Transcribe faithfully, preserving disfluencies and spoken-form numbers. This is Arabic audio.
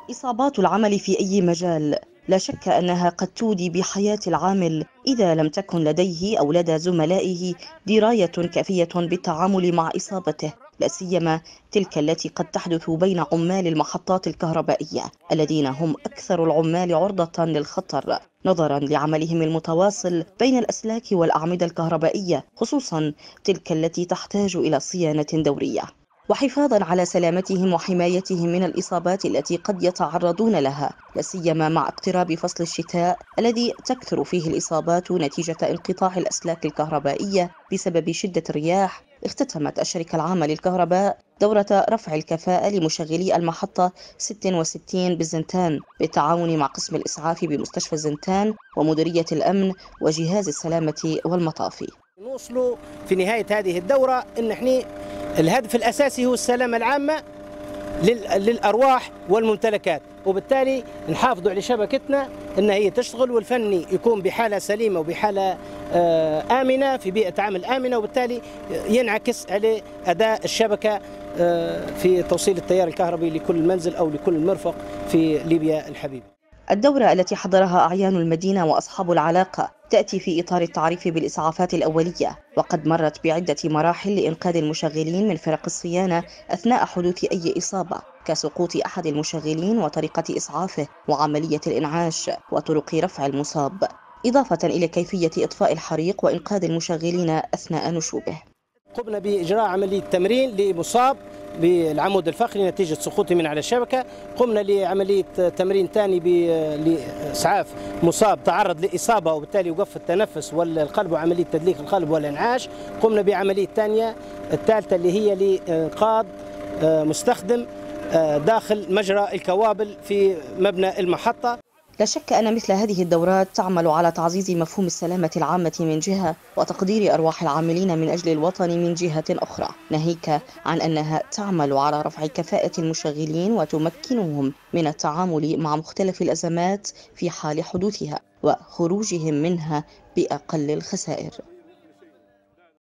إصابات العمل في أي مجال لا شك أنها قد تودي بحياة العامل إذا لم تكن لديه أو لدى زملائه دراية كافية بالتعامل مع إصابته، لا سيما تلك التي قد تحدث بين عمال المحطات الكهربائية الذين هم أكثر العمال عرضة للخطر نظرا لعملهم المتواصل بين الأسلاك والأعمدة الكهربائية، خصوصا تلك التي تحتاج إلى صيانة دورية. وحفاظا على سلامتهم وحمايتهم من الإصابات التي قد يتعرضون لها، لا سيما مع اقتراب فصل الشتاء الذي تكثر فيه الإصابات نتيجة انقطاع الأسلاك الكهربائية بسبب شدة الرياح. اختتمت الشركة العامة للكهرباء دورة رفع الكفاءة لمشغلي المحطة ستة وستين بالزنتان بالتعاون مع قسم الإسعاف بمستشفى الزنتان ومديرية الأمن وجهاز السلامة والمطافي. نوصلوا في نهاية هذه الدورة أن احنا الهدف الأساسي هو السلامة العامة للأرواح والممتلكات، وبالتالي نحافظوا على شبكتنا أن هي تشتغل والفني يكون بحالة سليمة وبحالة آمنة في بيئة عمل آمنة، وبالتالي ينعكس على أداء الشبكة في توصيل التيار الكهربي لكل منزل أو لكل مرفق في ليبيا الحبيبة. الدورة التي حضرها أعيان المدينة وأصحاب العلاقة تأتي في إطار التعريف بالإسعافات الأولية، وقد مرت بعدة مراحل لإنقاذ المشغلين من فرق الصيانة أثناء حدوث أي إصابة، كسقوط أحد المشغلين وطريقة إسعافه وعملية الإنعاش وطرق رفع المصاب، إضافة إلى كيفية إطفاء الحريق وإنقاذ المشغلين أثناء نشوبه. قمنا بإجراء عملية تمرين لمصاب بالعمود الفقري نتيجة سقوطه من على الشبكة. قمنا لعملية تمرين ثاني لإسعاف مصاب تعرض لإصابة وبالتالي وقف التنفس والقلب وعملية تدليك القلب والإنعاش. قمنا بعملية ثانية الثالثة اللي هي لإنقاذ مستخدم داخل مجرى الكوابل في مبنى المحطة. لا شك أن مثل هذه الدورات تعمل على تعزيز مفهوم السلامة العامة من جهة وتقدير أرواح العاملين من أجل الوطن من جهة أخرى، ناهيك عن أنها تعمل على رفع كفاءة المشغلين وتمكنهم من التعامل مع مختلف الأزمات في حال حدوثها وخروجهم منها بأقل الخسائر.